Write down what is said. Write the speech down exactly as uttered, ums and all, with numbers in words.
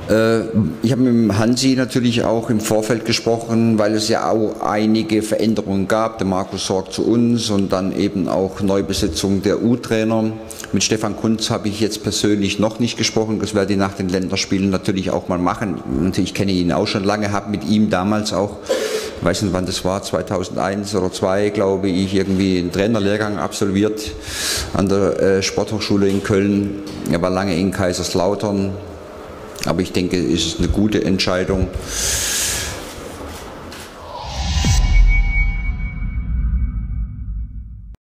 Ich habe mit dem Hansi natürlich auch im Vorfeld gesprochen, weil es ja auch einige Veränderungen gab. Der Markus Sorg zu uns und dann eben auch Neubesetzung der U-Trainer. Mit Stefan Kuntz habe ich jetzt persönlich noch nicht gesprochen. Das werde ich nach den Länderspielen natürlich auch mal machen. Ich kenne ihn auch schon lange, habe mit ihm damals auch, ich weiß nicht wann das war, zweitausendeins oder zweitausendzwei, glaube ich, irgendwie einen Trainerlehrgang absolviert an der Sporthochschule in Köln. Er war lange in Kaiserslautern. Aber ich denke, es ist eine gute Entscheidung.